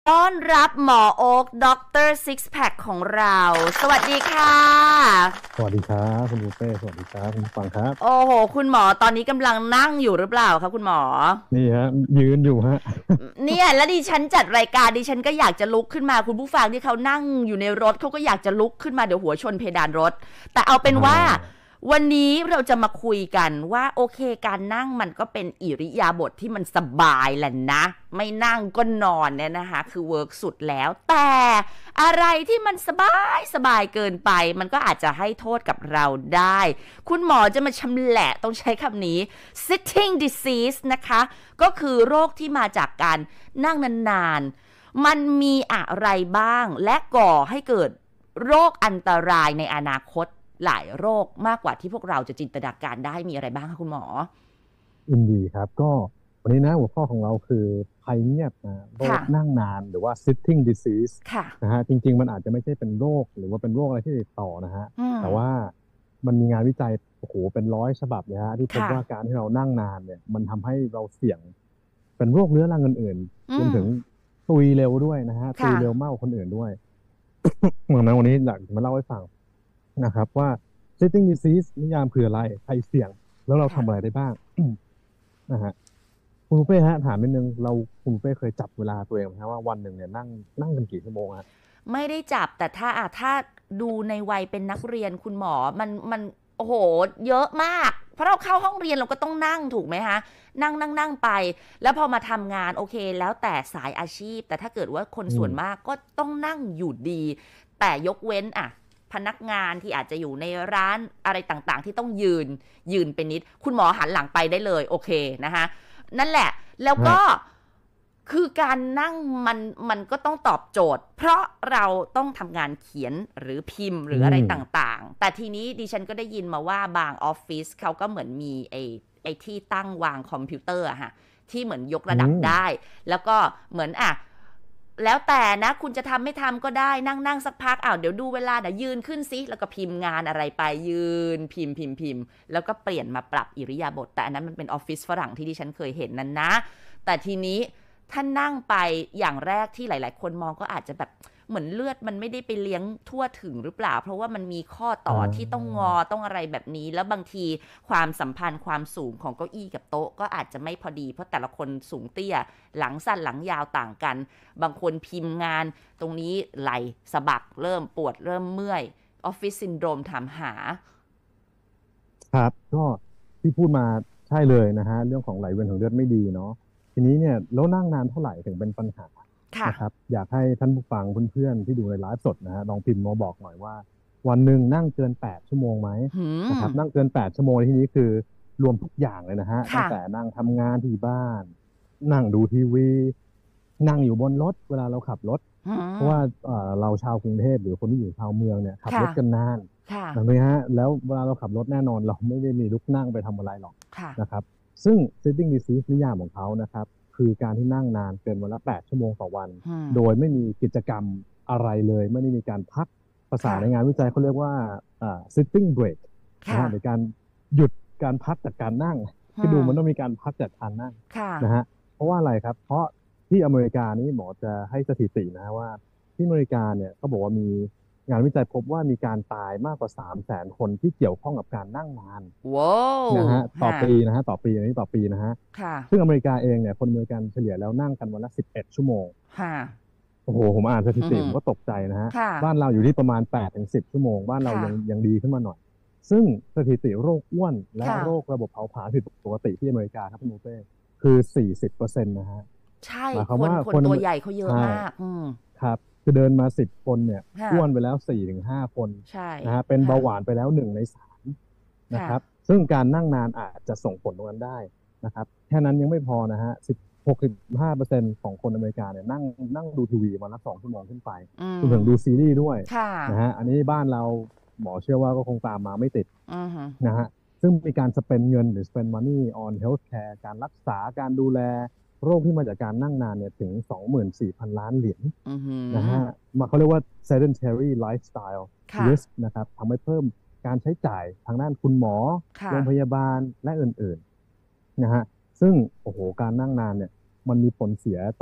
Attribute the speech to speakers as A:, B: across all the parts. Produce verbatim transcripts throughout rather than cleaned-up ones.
A: ต้อนรับหมอโอ๊คด็อกเตอร์ซิกแพคของเราสวัสดีค่ะ
B: สวัสดีครับคุณบุฟเป้สวัสดีครับคุณฟังครับ
A: โอ้โหคุณหมอตอนนี้กำลังนั่งอยู่หรือเปล่าคะคุณหมอ
B: นี่ฮะยืนอยู่ฮะ
A: เนี่ยแล้วดิฉันจัดรายการดิฉันก็อยากจะลุกขึ้นมาคุณผู้ฟังที่เขานั่งอยู่ในรถเขาก็อยากจะลุกขึ้นมาเดี๋ยวหัวชนเพดานรถแต่เอาเป็นว่าวันนี้เราจะมาคุยกันว่าโอเคการนั่งมันก็เป็นอิริยาบถที่มันสบายแหละนะไม่นั่งก็นอนเนี่ยนะคะคือเวิร์กสุดแล้วแต่อะไรที่มันสบายสบายเกินไปมันก็อาจจะให้โทษกับเราได้คุณหมอจะมาชำแหละต้องใช้คำนี้ sitting disease นะคะก็คือโรคที่มาจากการนั่งนานๆมันมีอะไรบ้างและก่อให้เกิดโรคอันตรายในอนาคตหลายโรคมากกว่าที่พวกเราจะจินตนาการได้มีอะไรบ้างคะคุณหมอ
B: อินดีครับก็วันนี้นะหัวข้อของเราคือภัยเงียบนะโรคนั่งนานหรือว่า sitting disease นะฮะจริงๆมันอาจจะไม่ใช่เป็นโรคหรือว่าเป็นโรคอะไรที่ติดต่อนะฮะแต่ว่ามันมีงานวิจัยโอ้โหเป็นร้อยฉบับนะฮะที่พบว่าการที่เรานั่งนานเนี่ยมันทำให้เราเสี่ยงเป็นโรคเรื้อรังอื่นๆรวมถึงตุยเร็วด้วยนะฮะตุยเร็วมากกว่าคนอื่นด้วยเหมือนนั้นวันนี้อยากมาเล่าให้ฟังนะครับว่า sitting disease นิยามคืออะไรใครเสี่ยงแล้วเราทำอะไรได้บ้างนะฮะคุณปุ้เป้ฮะถามนิดนึงเราคุณปุ้เป้เคยจับเวลาตัวเองไหมฮะว่าวันหนึ่งเนี่ยนั่งนั่งกันกี่ชั่วโมงฮะ
A: ไม่ได้จับแต่ถ้าอ่ะถ้าดูในวัยเป็นนักเรียนคุณหมอมันมันโอ้โหเยอะมากเพราะเราเข้าห้องเรียนเราก็ต้องนั่งถูกไหมคะนั่งนั่งนั่งไปแล้วพอมาทำงานโอเคแล้วแต่สายอาชีพแต่ถ้าเกิดว่าคนส่วนมากก็ต้องนั่งอยู่ดีแต่ยกเว้นอ่ะพนักงานที่อาจจะอยู่ในร้านอะไรต่างๆที่ต้องยืนยืนเป็นนิดคุณหมอหันหลังไปได้เลยโอเคนะคะนั่นแหละแล้วก็คือการนั่งมันมันก็ต้องตอบโจทย์เพราะเราต้องทำงานเขียนหรือพิมพ์หรืออะไรต่างๆแต่ทีนี้ดิฉันก็ได้ยินมาว่าบางออฟฟิศเขาก็เหมือนมีไอ้ไอ้ที่ตั้งวางคอมพิวเตอร์อะค่ะที่เหมือนยกระดับได้แล้วก็เหมือนอ่ะแล้วแต่นะคุณจะทำไม่ทำก็ได้นั่งนั่งสักพักอ้าวเดี๋ยวดูเวลาเดี๋ยวยืนขึ้นซิแล้วก็พิมพ์งานอะไรไปยืนพิมพ์พิมพ์พิมพ์แล้วก็เปลี่ยนมาปรับอิริยาบถแต่อันนั้นมันเป็นออฟฟิศฝรั่งที่ดิฉันเคยเห็นนั้นนะแต่ทีนี้ถ้านั่งไปอย่างแรกที่หลายๆคนมองก็อาจจะแบบเหมือนเลือดมันไม่ได้ไปเลี้ยงทั่วถึงหรือเปล่าเพราะว่ามันมีข้อต่อที่ต้องงอต้องอะไรแบบนี้แล้วบางทีความสัมพันธ์ความสูงของเก้าอี้กับโต๊ะก็อาจจะไม่พอดีเพราะแต่ละคนสูงเตี้ยหลังสั้นหลังยาวต่างกันบางคนพิมพ์งานตรงนี้ไหล่สะบักเริ่มปวดเริ่มเมื่อยออฟฟิศซินโดรมถามหา
B: ครับก็ที่พูดมาใช่เลยนะฮะเรื่องของไหลเวียนของเลือดไม่ดีเนาะทีนี้เนี่ยแล้วนั่งนานเท่าไหร่ถึงเป็นปัญหานะครับอยากให้ท่านผู้ฟังเพื่อนๆที่ดูในไลฟ์สดนะฮะลองพิมพ์มาบอกหน่อยว่าวันหนึ่งนั่งเกินแปดชั่วโมงไหมนะครับนั่งเกินแปดชั่วโมงในที่นี้คือรวมทุกอย่างเลยนะฮะตั้งแต่นั่งทำงานที่บ้านนั่งดูทีวีนั่งอยู่บนรถเวลาเราขับรถเพราะว่าเราชาวกรุงเทพหรือคนที่อยู่ชาวเมืองเนี่ยขับรถกันนานถูกไหมฮะแล้วเวลาเราขับรถแน่นอนเราไม่ได้มีลุกนั่งไปทำอะไรหรอกนะครับซึ่ง sitting disease นิยามของเขานะครับคือการที่นั่งนานเกินวันละแปดชั่วโมงต่อวันโดยไม่มีกิจกรรมอะไรเลยไม่ได้มีการพักภาษาในงานวิจัยเขาเรียกว่า sitting break นะฮะหรือการหยุดการพักจากการนั่งที่ดูมันต้องมีการพักจากการนั่งนะฮะเพราะว่าอะไรครับเพราะที่อเมริกานี้หมอจะให้สถิตินะว่าที่อเมริกาเนี่ยเขาบอกว่ามีงานวิจัยพบว่ามีการตายมากกว่า สามแสน คนที่เกี่ยวข้องกับการนั่งนานนะฮะต่อปีนะฮะต่อปีนี้ต่อปีนะฮะซึ่งอเมริกาเองเนี่ยคนอเมริกันเฉลี่ยแล้วนั่งกันวันละสิบเอ็ดชั่วโมงโอ้โหผมอ่านสถิติผมก็ตกใจนะฮะบ้านเราอยู่ที่ประมาณ แปดถึงสิบ ชั่วโมงบ้านเรายังยังดีขึ้นมาหน่อยซึ่งสถิติโรคอ้วนและโรคระบบเผาผลาญผิดปกติที่อเมริกาครับคุณโมเป้คือ สี่สิบเปอร์เซ็นต์ นะฮะ
A: ใช่คนคนตัวใหญ่เขาเยอะมาก
B: ครับคือเดินมาสิบคนเนี่ยอ้วนไปแล้ว สี่ถึงห้า คนนะฮะเป็นเบาหวานไปแล้วหนึ่งในสามนะครับซึ่งการนั่งนานอาจจะส่งผลตรงนั้นได้นะครับแค่นั้นยังไม่พอนะฮะสิบหกถึงห้าเปอร์เซ็นต์ของคนอเมริกาเนี่ยนั่งนั่งดูทีวีวันละสองชั่วโมงขึ้นไปรวมถึงดูซีรีส์ด้วยนะฮะอันนี้บ้านเราหมอเชื่อว่าก็คงตามมาไม่ติดนะฮะซึ่งมีการ spend เงินหรือ spend money on healthcare การรักษาการดูแลโรคที่มาจากการนั่งนานเนี่ยถึง สองหมื่นสี่พัน ล้านเหรียญนะฮะมาเขาเรียกว่า sedentary lifestyle risk นะครับทำให้เพิ่มการใช้จ่ายทางด้านคุณหมอโรงพยาบาลและอื่นๆนะฮะซึ่งโอ้โหการนั่งนานเนี่ยมันมีผลเสียต่อ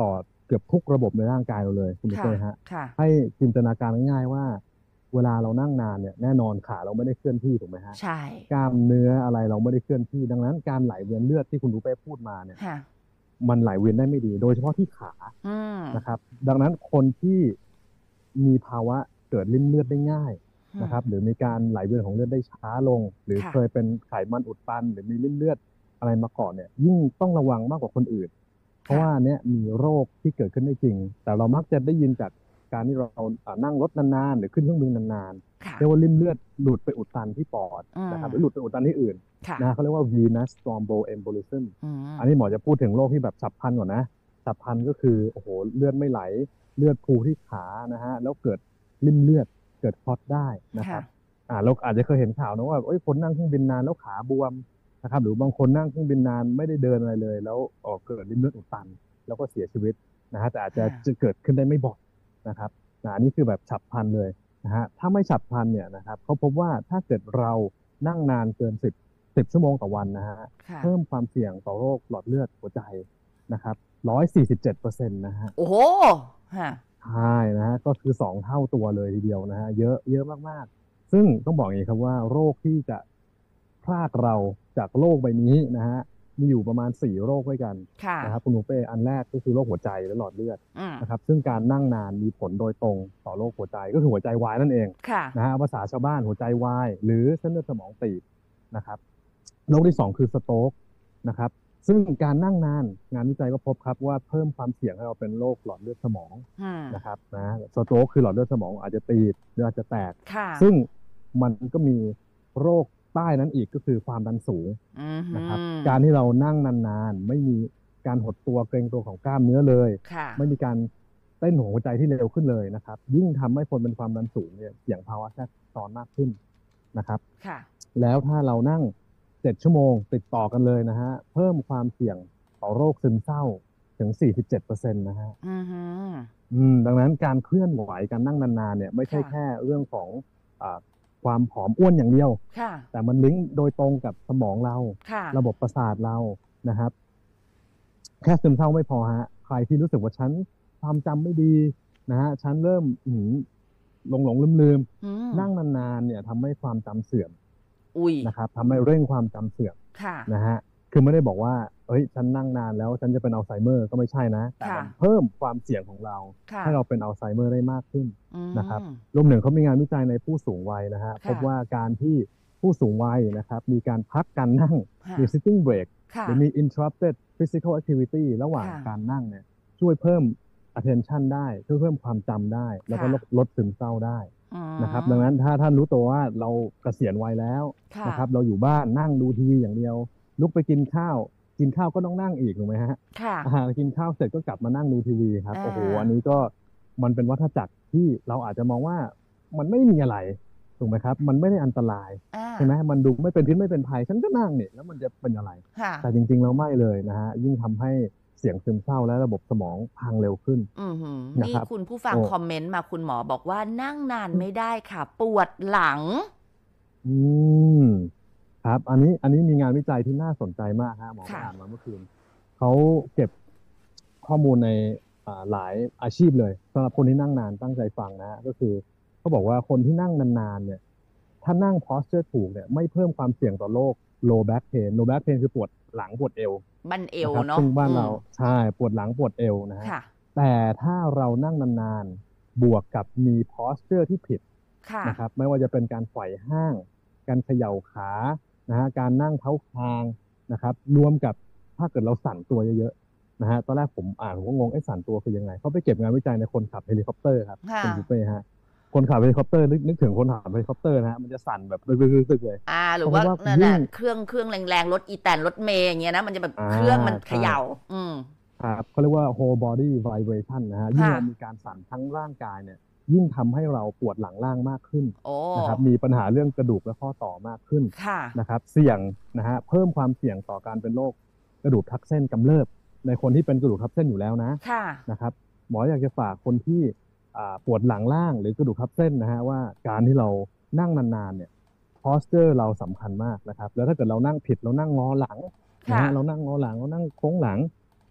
B: เกือบทุกระบบในร่างกายเราเลยคุณนุ้
A: ค่ะ
B: ยฮะ
A: ค่ะ
B: ให้จินตนาการง่ายๆว่า เวลาเรานั่งนานเนี่ยแน่นอนขาเราไม่ได้เคลื่อนที่ถูกไหมฮะ
A: ใช่
B: กล้ามเนื้ออะไรเราไม่ได้เคลื่อนที่ ดังนั้นการไหลเวียนเลือดที่คุณนุ้ยพูดมาเนี่ย
A: ค่ะ
B: มันไหลเวียนได้ไม่ดี โดยเฉพาะที่ขา
A: อืม
B: นะครับ ดังนั้นคนที่มีภาวะเกิดริ่มเลือดได้ง่าย
A: อืม
B: นะครับ หรือมีการไหลเวียนของเลือดได้ช้าลง หรือ
A: ค่ะ
B: เคยเป็นไขมันอุดตัน หรือมีริ่มเลือดอะไรมาก่อนเนี่ย ยิ่งต้องระวังมากกว่าคนอื่น เพราะ
A: ค่ะ
B: ว่าอันเนี้ยมีโรคที่เกิดขึ้นได้จริง แต่เรามักจะได้ยินจากการที่เราอ่านั่งรถนานๆ หรือขึ้นเครื่องบินนาน
A: ค่ะ
B: ๆ เรียกว่าริ่มเลือดหลุดไปอุดตันที่ปอด
A: อืม
B: นะครับ หรือหลุดไปอุดตันที่อื่น
A: ค่ะ
B: นะเขาเรียกว่า venous thromboembolism
A: อืม
B: อันนี้หมอจะพูดถึงโรคที่แบบฉับพลันก่อนนะ ฉับพลันก็คือโอ้โหเลือดไม่ไหล เลือดพูที่ขานะฮะ แล้วเกิดริ่มเลือด เกิดคลอตได้นะครั
A: ค่ะ
B: บ อ่าเราอาจจะเคยเห็นข่าวนะว่าเอ้ยคนนั่งเครื่องบินนานแล้วขาบวมนะครับ หรือบางคนนั่งเครื่องบินนานไม่ได้เดินอะไรเลย แล้วเอ่อเกิดริ่มเลือดอุดตัน แล้วก็เสียชีวิตนะฮะ แต่อาจจะ
A: ค่ะ
B: จะเกิดขึ้นได้ไม่บ่อยนะครับนะอันนี้คือแบบฉับพลันเลยนะฮะ ถ้าไม่ฉับพลันเนี่ยนะครับเขาพบว่าถ้าเกิดเรานั่งนานเกินสิบ สิบชั่วโมงต่อวันนะฮะ
A: ค่ะ
B: เพิ่มความเสี่ยงต่อโรคหลอดเลือดหัวใจนะครับ หนึ่งร้อยสี่สิบเจ็ดเปอร์เซ็นต์ นะฮะ
A: โอ้โฮ ค่ะ
B: ใช่นะฮะ ก็คือ สอง เท่าตัวเลยทีเดียวนะฮะ เยอะ เยอะมากๆ ซึ่งต้องบอกอย่างงี้ครับว่าโรคที่จะพรากเราจากโลกใบนี้นะฮะ มีอยู่ประมาณ สี่ โรคด้วยกัน
A: ค่ะ
B: นะครับคุณหนูเป้ อันแรกก็คือโรคหัวใจและหลอดเลือด
A: อืม
B: นะครับ ซึ่งการนั่งนานมีผลโดยตรงต่อโรคหัวใจ ก็คือหัวใจวายนั่นเอง
A: ค่ะ
B: นะฮะ ภาษาชาวบ้านหัวใจวาย หรือเส้นเลือดสมองตีบนะครับ โรคที่ สอง คือ stroke นะครับ ซึ่งการนั่งนานงานวิจัยก็พบครับว่าเพิ่มความเสี่ยงให้เราเป็นโรคหลอดเลือดสมอง
A: อืม
B: นะครับนะ stroke คือหลอดเลือดสมองอาจจะตีบหรืออาจจะแตก
A: ค่ะ
B: ซึ่งมันก็มีโรคใต้นั้นอีกก็คือความดันสูง
A: อือฮึ
B: นะครับ การที่เรานั่งนานๆ ไม่มีการหดตัวเกร็งตัวของกล้ามเนื้อเลย
A: ค่ะ
B: ไม่มีการเต้นของหัวใจที่เร็วขึ้นเลยนะครับ ยิ่งทำให้คนเป็นความดันสูงเนี่ยเสี่ยงภาวะแทรกซ้อนมากขึ้นนะครับ
A: ค่ะ
B: แล้วถ้าเรานั่ง เจ็ด ชั่วโมงติดต่อกันเลยนะฮะ เพิ่มความเสี่ยงต่อโรคซึมเศร้าถึง สี่สิบเจ็ดเปอร์เซ็นต์ นะฮะ
A: อือฮึ
B: อืม ดังนั้นการเคลื่อนไหว การนั่งนานๆ เนี่ยไม่ใช่
A: ค่ะ
B: แค่เรื่องของอ่าความผอมอ้วนอย่างเดียว
A: ค่ะ
B: แต่มันลิงก์โดยตรงกับสมองเรา
A: ค่ะ
B: ระบบประสาทเรานะครับ แค่ซึมเศร้าไม่พอฮะ ใครที่รู้สึกว่าฉันความจำไม่ดีนะฮะ ฉันเริ่ม อื้อฮือ หลงๆลืม
A: อืม
B: ๆ นั่งนานๆ เนี่ยทำให้ความจำเสื่อม
A: อุ๊ย
B: นะครับทำให้เร่งความจำเสื่อม
A: ค่ะ
B: นะฮะ คือไม่ได้บอกว่า เฮ้ย ฉันนั่งนานแล้วฉันจะเป็นอัลไซเมอร์ ก็ไม่ใช่นะ แต่
A: ค่ะ
B: มันเพิ่มความเสี่ยงของเรา
A: ค่ะ
B: ให้เราเป็นอัลไซเมอร์ได้มากขึ้น
A: อืม
B: นะครับ รวมถึงเขามีงานวิจัยในผู้สูงวัยนะฮะ
A: ค่ะ
B: พบว่าการที่ผู้สูงวัยนะครับมีการพักการนั่ง
A: ค่ะ
B: มี sitting break
A: ค่ะ
B: หรือมี interrupted physical activity ระหว่าง
A: ค่ะ
B: การนั่งเนี่ยช่วยเพิ่ม attention ได้ ช่วยเพิ่มความจำได้ แล้วก็
A: ค่ะ
B: ลดลดซึมเศร้าได้
A: อืม
B: นะครับ ดังนั้นถ้าท่านรู้ตัวว่าเราเกษียณวัยแล้ว
A: ค่ะ
B: นะครับ เราอยู่บ้านนั่งดูทีวีอย่างเดียว ลุกไปกินข้าว กินข้าวก็ต้องนั่งอีกถูกไหมฮะ
A: ค่ะ
B: อา กินข้าวเสร็จก็กลับมานั่งดูทีวีครับ
A: อา
B: โอ้โฮ อันนี้ก็มันเป็นวัฏจักรที่เราอาจจะมองว่ามันไม่มีอะไรถูกไหมครับ มันไม่ได้อันตราย
A: อา
B: ใช่ไหม มันดูไม่เป็นพิษไม่เป็นภัย ฉันก็นั่งนี่แล้วมันจะเป็นอะไร
A: ค่ะ
B: แต่จริงๆแล้วไม่เลยนะฮะ ยิ่งทำให้เสี่ยงซึมเศร้าและระบบสมองพังเร็วขึ้น
A: อื้อฮือ
B: นะ
A: นี่
B: ครับ
A: คุณผู้ฟัง
B: โอ้
A: คอมเมนต์มาคุณหมอบอกว่านั่งนานไม่ได้ค่ะ ปวดหลัง
B: อืม ครับ อันนี้ อันนี้มีงานวิจัยที่น่าสนใจมากครับ หมอไป
A: ค่ะ
B: อ่านมาเมื่อคืน เขาเก็บข้อมูลใน อ่า หลายอาชีพเลยสำหรับคนที่นั่งนานตั้งใจฟังนะฮะ ก็คือเขาบอกว่าคนที่นั่งนานๆ เนี่ย ถ้านั่ง posture ถูกเนี่ยไม่เพิ่มความเสี่ยงต่อโรค low back pain low back pain คือปวดหลังปวดเอว
A: บั้นเอว
B: นะครับ
A: เนาะ
B: ซึ่งบ้าน
A: อื
B: เรา
A: ม
B: ใช่ ปวดหลังปวดเอวนะฮะ
A: ค่ะ
B: แต่ถ้าเรานั่งนานๆ บวกกับมี posture ที่ผิด
A: ค่ะ
B: นะครับ ไม่ว่าจะเป็นการไขว่ห้าง การเขย่าขานะฮะ การนั่งเท้าคางนะครับ รวมกับถ้าเกิดเราสั่นตัวเยอะๆ นะฮะ ตอนแรกผมอ่านผมก็งง เอ๊ะ สั่นตัวคือยังไง เขาไปเก็บงานวิจัยในคนขับเฮลิคอปเตอร์ครับ
A: ค่ะ
B: คุณปุ้เป้ครับ คนขับเฮลิคอปเตอร์นึก นึกถึงคนขับเฮลิคอปเตอร์นะฮะ มันจะสั่นแบบตึกๆๆๆ เลย
A: อา หรื
B: เขา
A: อ
B: พ
A: ว่า
B: บว่า
A: นั่น
B: ยิ่
A: น่ะ
B: ง
A: เครื่อง เครื่องแรง ๆ รถอีแตน รถเมล์ อย่างเงี้ยนะ มันจะแบบ
B: อา
A: เครื่องมันเข
B: ใช่
A: ย่า อืม
B: ครับ เขาเรียกว่า whole body vibration นะฮะ ยิ่ง
A: ค่ะ
B: เรามีการสั่นทั้งร่างกายเนี่ย ยิ่งทำให้เราปวดหลังล่างมากขึ้น
A: โอ้
B: นะครับ มีปัญหาเรื่องกระดูกและข้อต่อมากขึ้น
A: ค่ะ
B: นะครับ เสี่ยงนะฮะ เพิ่มความเสี่ยงต่อการเป็นโรคกระดูกทับเส้นกำเริบในคนที่เป็นกระดูกทับเส้นอยู่แล้วนะ
A: ค่ะ
B: นะครับ หมออยากจะฝากคนที่ อ่า ปวดหลังล่างหรือกระดูกทับเส้นนะฮะว่าการที่เรานั่งนานๆ เนี่ย posture เราสำคัญมากนะครับ แล้วถ้าเกิดเรานั่งผิด เรานั่งงอหลังนะ
A: ค่ะ
B: ฮะ เรานั่งงอหลัง เรานั่งโค้งหลัง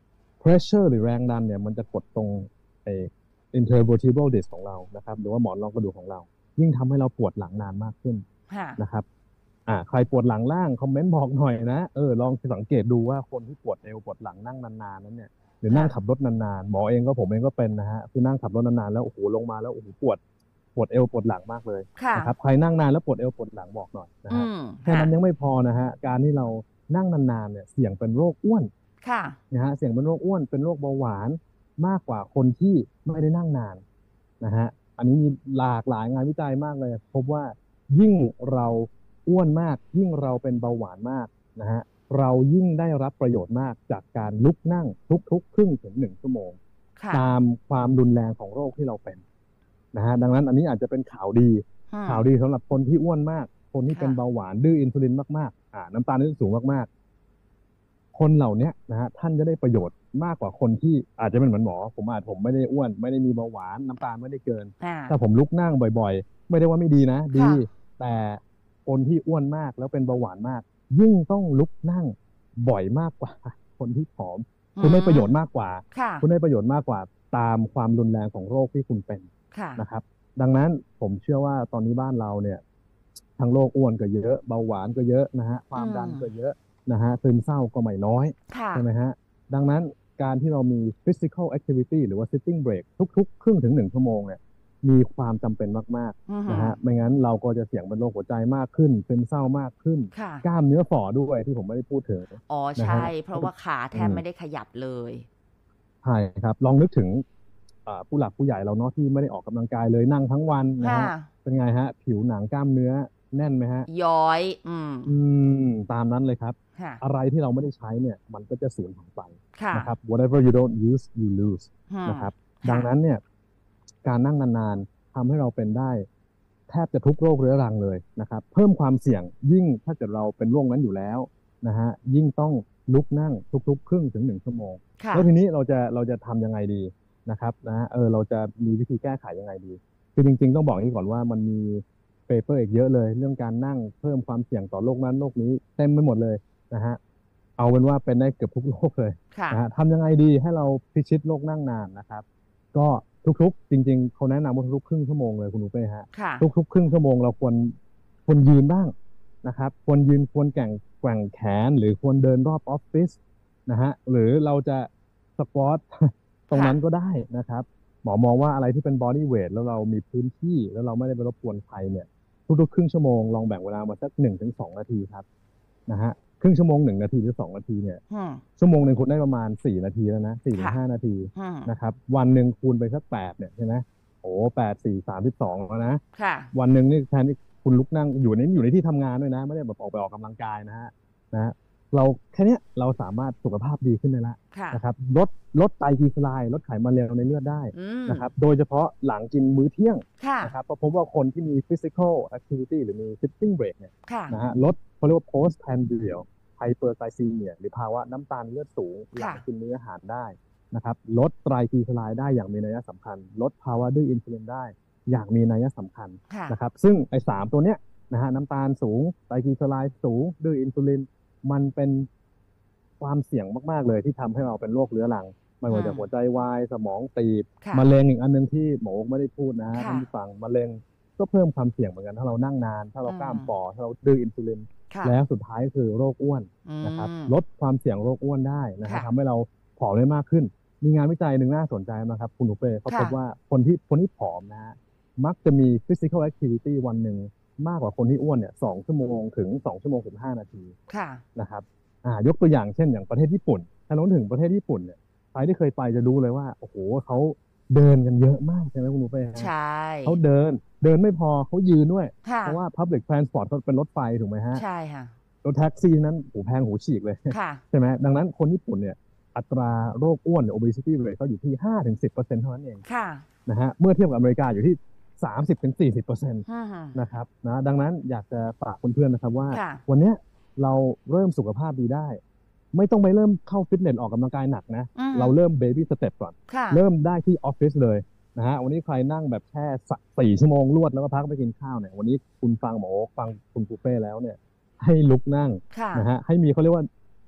B: pressure หรือแรงดันเนี่ยมันจะกดตรงไอ้ intervertebral disc ของเรานะครับหรือว่าหมอนรองกระดูกของเรายิ่งทำให้เราปวดหลังนานมากขึ้นนะครับอ่าใครปวดหลังล่างคอมเมนต์บอกหน่อยนะเออลองสังเกตดูว่าคนที่ปวดเอวปวดหลังนั่งนานๆนั้นเนี่ยหรือนั่งขับรถนานๆหมอเองก็ผมเองก็เป็นนะฮะคือนั่งขับรถนานๆแล้วโอ้โหลงมาแล้วโอ้โหปวดปวดเอวปวดหลังมากเลยนะครับใครนั่งนานแล้วปวดเอวปวดหลังบอกหน่อยนะฮะแค่นั้นยังไม่พอนะฮะการที่เรานั่งนานๆเนี่ยเสี่ยงเป็นโรคอ้วนนะฮะเสี่ยงเป็นโรคอ้วนเป็นโรคเบาหวานมากกว่าคนที่ไม่ได้นั่งนานนะฮะอันนี้มีหลากหลายงานวิจัยมากเลยพบว่ายิ่งเราอ้วนมากยิ่งเราเป็นเบาหวานมากนะฮะเรายิ่งได้รับประโยชน์มากจากการลุกนั่งทุกๆครึ่งถึงหนึ่งชั่วโมงตามความรุนแรงของโรคที่เราเป็นนะฮะดังนั้นอันนี้อาจจะเป็นข่าวดีข่าวดีสำหรับคนที่อ้วนมากคนที่เป็นเบาหวานดื้ออินซูลินมากๆอ่าน้ำตาลที่สูงมากๆคนเหล่านี้นะฮะท่านจะได้ประโยชน์มากกว่าคนที่อาจจะเป็นเหมือนหมอผมอาจผมไม่ได้อ้วนไม่ได้มีเบาหวานน้ำตาลไม่ได้เกินถ้าผมลุกนั่งบ่อยๆไม่ได้ว่าไม่ดีนะดีแต่คนที่อ้วนมากแล้วเป็นเบาหวานมากยิ่งต้องลุกนั่งบ่อยมากกว่าคนที่ผอมคุณได้ประโยชน์มากกว่าคุณได้ประโยชน์มากกว่าตามความรุนแรงของโรคที่คุณเป็นนะครับดังนั้นผมเชื่อว่าตอนนี้บ้านเราเนี่ยทั้งโรคอ้วนก็เยอะเบาหวานก็เยอะนะฮะความดันก็เยอะนะฮะซึมเศร้าก็ไม่น้อยใช่ไหมฮะดังนั้นการที่เรามี physical activity หรือว่า sitting break ทุกๆครึ่งถึงหนึ่งชั่วโมงเนี่ยมีความจำเป็นมากๆนะฮะไม่งั้นเราก็จะเสี่ยงเป็นโรคหัวใจมากขึ้นซึมเศร้ามากขึ้นกล้ามเนื้อฝ่อด้วยที่ผมไม่ได้พูดถึง
A: อ๋อใช่เพราะว่าขาแทบไม่ได้ขยับเลย
B: ใช่ครับลองนึกถึงผู้หลักผู้ใหญ่เราเนาะที่ไม่ได้ออกกำลังกายเลยนั่งทั้งวันนะฮะเป็นไงฮะผิวหนังกล้ามเนื้อแน่นไหมฮะ
A: ย้อยอืม
B: อืมตามนั้นเลยครับอะไรที่เราไม่ได้ใช้เนี่ยมันก็จะสูญหายไปนะครับ whatever you don't use you lose นะครับดังนั้นเนี่ยการนั่งนานๆทำให้เราเป็นได้แทบจะทุกโรคเรื้อรังเลยนะครับเพิ่มความเสี่ยงยิ่งถ้าเกิดเราเป็นโรคนั้นอยู่แล้วนะฮะยิ่งต้องลุกนั่งทุกๆครึ่งถึงหนึ่งชั่วโมงแล้วทีนี้เราจะเราจะทำยังไงดีนะครับนะเออเราจะมีวิธีแก้ไขยังไงดีคือจริงๆต้องบอกนี้ก่อนว่ามันมีเปเปอร์อีกเยอะเลยเรื่องการนั่งเพิ่มความเสี่ยงต่อโรคนั้นโรคนี้เต็มไปหมดเลยนะฮะเอาเป็นว่าเป็นได้เกือบทุกโรคเลยนะฮะทำยังไงดีให้เราพิชิตโรคนั่งนานนะครับก็ทุกๆจริงๆเขาแนะนำว่าทุกๆครึ่งชั่วโมงเลยคุณนุ้ยฮะทุกๆครึ่งชั่วโมงเราควรควรยืนบ้างนะครับควรยืนควรแกว่งแกว่งแขนหรือควรเดินรอบออฟฟิศนะฮะหรือเราจะสควอตตรงนั้นก็ได้นะครับหมอมองว่าอะไรที่เป็นบอดี้เวทแล้วเรามีพื้นที่แล้วเราไม่ได้ไปรบกวนใครเนี่ยทุกๆครึ่งชั่วโมงลองแบ่งเวลามาสักหนึ่งถึงสองนาทีครับนะฮะครึ่งชั่วโมงหนึ่งนาทีหรือสองนาทีเนี่ยชั่วโมงหนึ่งคุณได้ประมาณสี่นาทีแล้วนะสี่ถึงห้านาทีนะครับวันหนึ่งคูณไปสักแปดเนี่ยใช่ไหมโอ้แปดสี่สามสิบสองแล้วนะวันหนึ่งนี่แทนที่คุณลุกนั่งอยู่ในอยู่ในที่ทำงานด้วยนะไม่ได้แบบออกไปออกกำลังกายนะฮะนะเราแค่นี้เราสามารถสุขภาพดีขึ้นได้แล้วนะครับลดลดไตรกลีเซอไรด์ลดไขมันเลวในเลือดได้นะครับโดยเฉพาะหลังกินมื้อเที่ยงนะครับเพราะพบว่าคนที่มี physical activity หรือมี sitting break เนี่ยนะฮะลดเขาเรียกว่า post prandial hyperglycemia หรือภาวะน้ำตาลเลือดสูงหลังกินมื้ออาหารได้นะครับลดไตรกลีเซอไรด์ได้อย่างมีนัยสำคัญลดภาวะดื้ออินซูลินได้อย่างมีนัยสำคัญนะครับซึ่งไอ้สามตัวเนี้ยนะฮะน้ำตาลสูงไตรกลีเซอไรด์สูงดื้ออินซูลินมันเป็นความเสี่ยงมากๆเลยที่ทำให้เราเป็นโรคเรื้อรังไม่ว่าจะหัวใจวายสมองตีบมะเร็งอีกอันนึงที่หมอไม่ได้พูดนะท่านผู้ฟังมะเร็งก็เพิ่มความเสี่ยงเหมือนกันถ้าเรานั่งนานถ้าเรากล้ามป่อถ้าเราดื้ออินซูลินแล้วสุดท้ายคือโรคอ้วนนะครับลดความเสี่ยงโรคอ้วนได้นะครับทำให้เราผอมได้มากขึ้นมีงานวิจัยหนึ่งน่าสนใจนะครับคุณหนูเป้เขาพบว่าคนที่คนที่ผอมนะฮะมักจะมี physical activity วันหนึ่งมากกว่าคนที่อ้วนเนี่ยสองชั่วโมงถึงสองชั่วโมงสิบห้านาทีนะครับอ่ายกตัวอย่างเช่นอย่างประเทศญี่ปุ่นถ้าเราถึงประเทศญี่ปุ่นเนี่ยใครที่เคยไปจะรู้เลยว่าโอ้โหเขาเดินกันเยอะมากใช่ไหมคุณหนูเป้
A: ใช่
B: เขาเดินเดินไม่พอเขายืนด้วยเพราะว่า public transport เขาเป็นรถไฟถูกไหมฮะ
A: ใช่ค่ะ
B: รถแท็กซี่นั้นหูแพงหูฉีกเลยใช่ไหมดังนั้นคนญี่ปุ่นเนี่ยอัตราโรคอ้วนหรือ obesity rate เขาอยู่ที่ ห้าถึงสิบเปอร์เซ็นต์ เท่านั้นเองนะฮะเมื่อเทียบกับอเมริกาอยู่ที่ สามสิบถึงสี่สิบเปอร์เซ็นต์ นะครับนะดังนั้นอยากจะฝากเพื่อนๆนะครับว่าวันนี้เราเริ่มสุขภาพดีได้ไม่ต้องไปเริ่มเข้าฟิตเนสออกกำลังกายหนักนะเราเริ่มเบบี้สเต็ปก่อนเริ่มได้ที่ออฟฟิศเลยนะฮะวันนี้ใครนั่งแบบแค่สี่ชั่วโมงรวดแล้วก็พักไปกินข้าวเนี่ยวันนี้คุณฟังหมอฟังคุณปูเป้แล้วเนี่ยให้ลุกนั่งนะฮะให้มีเขาเรียกว่า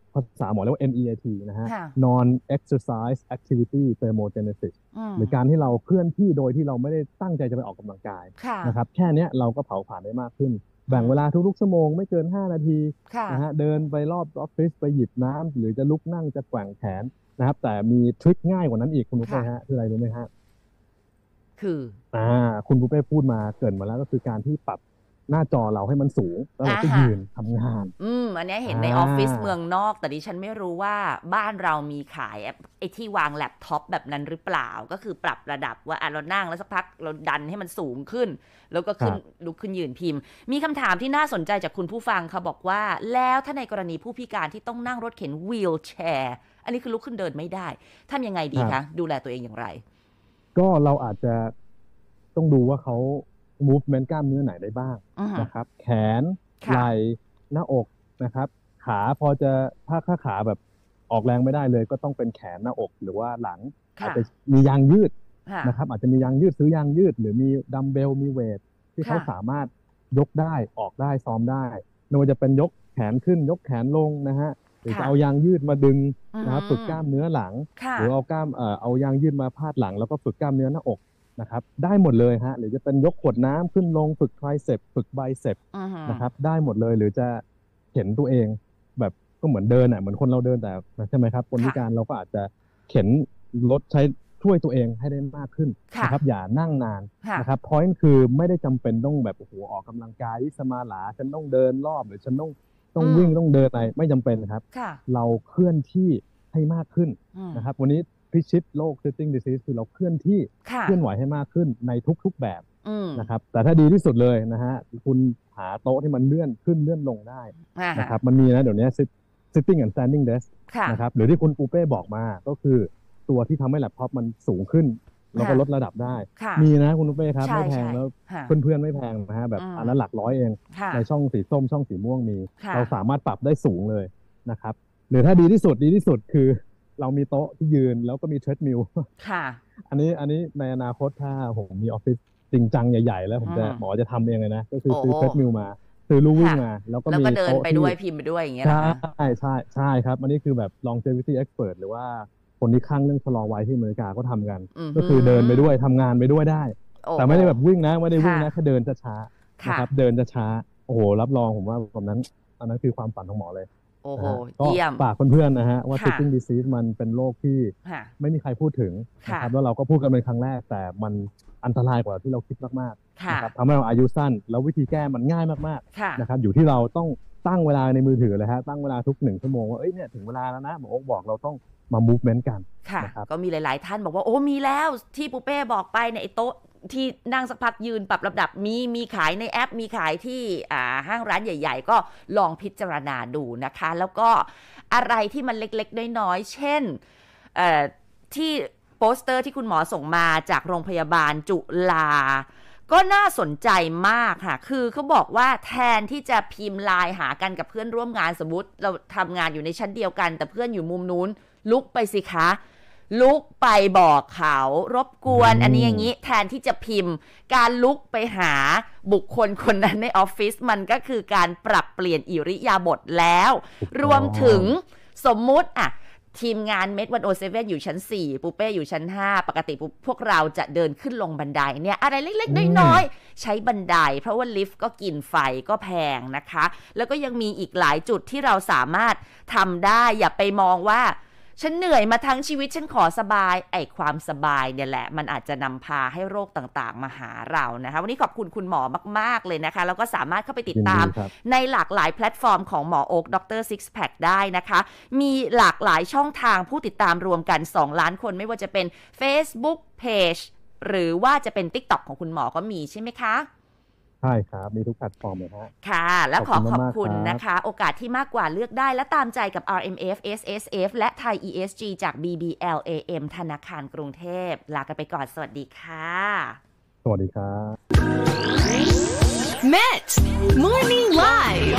B: ภาษาหมอเรียกว่า เอ็น อี เอ ที นะฮะ non exercise activity thermogenesis หรือการที่เราเคลื่อนที่โดยที่เราไม่ได้ตั้งใจจะไปออกกำลังกายนะครับแค่นี้เราก็เผาผลาญได้มากขึ้นแบ่งเวลาทุกๆชั่วโมงไม่เกินห้านาทีนะฮะเดินไปรอบออฟฟิศไปหยิบน้ำหรือจะลุกนั่งจะแกว่งแขนนะครับแต่มีทริคง่ายกว่านั้นอีกคุณปุ๊เป้ฮะคืออะไรรู้ไหมฮะ
A: คือ
B: อ่าคุณปุ๊เป้พูดมาเกินมาแล้วก็คือการที่ปรับหน้าจอเราให้มันสูงแล้วเราก็ยืนทำงาน
A: อืมอันนี้เห็นในออฟฟิศเมืองนอกแต่ดิฉันไม่รู้ว่าบ้านเรามีขายไอ้ที่วางแล็ปท็อปแบบนั้นหรือเปล่าก็คือปรับระดับว่าอ่ะเรานั่งแล้วสักพักเราดันให้มันสูงขึ้นแล้วก็ขึ้นลุกขึ้นยืนพิมพ์มีคำถามที่น่าสนใจจากคุณผู้ฟังเขาบอกว่าแล้วถ้าในกรณีผู้พิการที่ต้องนั่งรถเข็นวีลแชร์อันนี้คือลุกขึ้นเดินไม่ได้ทำยังไงดีคะดูแลตัวเองอย่างไร
B: ก็เราอาจจะต้องดูว่าเขาmovement กล้ามเนื้อไหนได้บ้าง uh-huh. นะครับแขนไหล่หน้าอกนะครับขาพอจะถ้าถ้าขาแบบออกแรงไม่ได้เลยก็ต้องเป็นแขนหน้าอกหรือว่าหลังอาจจะมียางยืด uh-huh. นะครับอาจจะมียางยืดซื้อยางยืดหรือมีดัมเบลมีเวทที่ uh-huh. เขาสามารถยกได้ออกได้ซ้อมได้ไม่ว่าจะเป็นยกแขนขึ้นยกแขนลงนะฮะหรือจะเอายางยืดมาดึง uh-huh. นะครับฝึกกล้ามเนื้อหลัง uh-huh. หรือเอากล้ามเอ่อเอายางยืดมาพาดหลังแล้วก็ฝึกกล้ามเนื้อหน้าอกนะครับได้หมดเลยฮะหรือจะเป็นยกขวดน้ำขึ้นลงฝึกไทรเซปฝึกไบเซปนะครับได้หมดเลยหรือจะเข็นตัวเองแบบก็เหมือนเดินอ่ะเหมือนคนเราเดินแต่ใช่ไหมครับคนพิการเราก็อาจจะเข็นรถใช้ช่วยตัวเองให้ได้มากขึ้นนะครับอย่านั่งนานนะครับพอยต์คือไม่ได้จำเป็นต้องแบบโอ้โหออกกำลังกายสมาหลาฉันต้องเดินรอบหรือฉันต้องต้องวิ่งต้องเดินอะไรไม่จำเป็นครับเราเคลื่อนที่ให้มากขึ้นนะครับวันนี้พิชิตโรค sitting disease คือเราเคลื่อนที่เคลื่อนไหวให้มากขึ้นในทุกๆแบบนะครับแต่ถ้าดีที่สุดเลยนะฮะคุณหาโต๊ะที่มันเลื่อนขึ้นเลื่อนลงได้นะครับมันมีนะเดี๋ยวนี้ sitting and standing desk นะครับหรือที่คุณปูเป้บอกมาก็คือตัวที่ทำให้แล็ปท็อปมันสูงขึ้นแล้วก็ลดระดับได้มีนะคุณปูเป้ครับไม่แพงแล้วเพื่อนๆไม่แพงนะฮะแบบอันนั้นหลักร้อยเองในช่องสีส้มช่องสีม่วงมีเราสามารถปรับได้สูงเลยนะครับหรือถ้าดีที่สุดดีที่สุดคือเรามีโต๊ะที่ยืนแล้วก็มีเทรดมิลค่ะอันนี้อันนี้ในอนาคตถ้าผมมีออฟฟิศจริงจังใหญ่ๆแล้วผมจะหมอจะทำเองเลยนะก็คือซื้อเทรดมิลมาซื้อลู่วิ่งมาแล้วก็มีโต๊ะ
A: ไปด้วยพิมพ์ไปด้วยอย่างเงี้ย
B: ใช่ใช่ใช่ครับอันนี้คือแบบ longevity expert หรือว่าคนที่คลั่งเรื่องชะลอวัยที่อเมริกาก็ทำกันก็คือเดินไปด้วยทำงานไปด้วยได้แต่ไม่ได้แบบวิ่งนะไม่ได้วิ่งนะแค่เดินช้าๆนะครับเดินช้าๆโอ้โหรับรองผมว่าแบบนั้นอันนั้นคือความฝันของหมอเลย
A: โอ้โหเยี่ยม
B: ฝากเพื่อนๆนะฮะว่า sitting disease มันเป็นโรคที่ไม่มีใครพูดถึงนะครับแล้วเราก็พูดกันเป็นครั้งแรกแต่มันอันตรายกว่าที่เราคิดมากๆนะครับทำให้เราอายุสั้นแล้ววิธีแก้มันง่ายมากๆนะครับอยู่ที่เราต้องตั้งเวลาในมือถือเลยฮะตั้งเวลาทุกหนึ่งชั่วโมงว่าเอ้ยเนี่ยถึงเวลาแล้วนะหมอโอ๊คบอกเราต้องมา movement กัน
A: นะครับก็มีหลายๆท่านบอกว่าโอ้มีแล้วที่ปูเป้บอกไปในโต๊ะที่นั่งสักพักยืนปรับระดับมีมีขายในแอปมีขายที่อ่าห้างร้านใหญ่ๆก็ลองพิจารณาดูนะคะแล้วก็อะไรที่มันเล็กๆน้อยๆเช่นเอ่อที่โปสเตอร์ที่คุณหมอส่งมาจากโรงพยาบาลจุฬาก็น่าสนใจมากค่ะคือเขาบอกว่าแทนที่จะพิมพ์ไลน์หากันกับเพื่อนร่วมงานสมมติเราทำงานอยู่ในชั้นเดียวกันแต่เพื่อนอยู่มุมนู้นลุกไปสิคะลุกไปบอกเขารบกวนอันนี้อย่างนี้แทนที่จะพิมพ์การลุกไปหาบุคคลคนนั้นในออฟฟิศมันก็คือการปรับเปลี่ยนอิริยาบถแล้วรวมถึงสมมุติอะทีมงานเมดวันโอเซเว่นอยู่ชั้นสี่ปูเป้อยู่ชั้นห้าปกติพวกเราจะเดินขึ้นลงบันไดเนี่ยอะไรเล็กๆน้อยๆใช้บันไดเพราะว่าลิฟต์ก็กินไฟก็แพงนะคะแล้วก็ยังมีอีกหลายจุดที่เราสามารถทำได้อย่าไปมองว่าฉันเหนื่อยมาทั้งชีวิตฉันขอสบายไอ้ความสบายเนี่ยแหละมันอาจจะนำพาให้โรคต่างๆมาหาเรานะคะวันนี้ขอบคุณคุณหมอมากๆเลยนะคะแล้วก็สามารถเข้าไปติดตามในหลากหลายแพลตฟอร์มของหมอโอ๊คดร Six Pack ได้นะคะมีหลากหลายช่องทางผู้ติดตามรวมกันสองล้านคนไม่ว่าจะเป็น Facebook Page หรือว่าจะเป็น TikTok ของคุณหมอก็มีใช่ไหมคะ
B: ใช่ครับมีทุกแพลตฟอร์มเลยฮะ
A: ค่ะแล้วขอขอบคุณนะคะโอกาสที่มากกว่าเลือกได้และตามใจกับ อาร์ เอ็ม เอฟ เอส เอส เอฟ และไทย อี เอส จี จาก บี บี แอล เอ เอ็ม ธนาคารกรุงเทพลากันไปก่อนสวัสดีค่ะ
B: สวัสดีครับ
C: Met Morning Live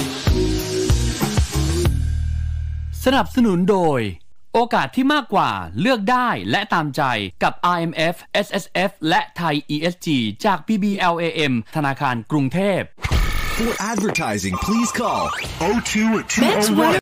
D: สนับสนุนโดยโอกาสที่มากกว่าเลือกได้และตามใจกับ อาร์ เอ็ม เอฟ เอส เอส เอฟ และไทย อี เอส จี จาก บี บี แอล เอ เอ็ม ธนาคารกรุงเทพ
E: For advertising, please call oh two two oh one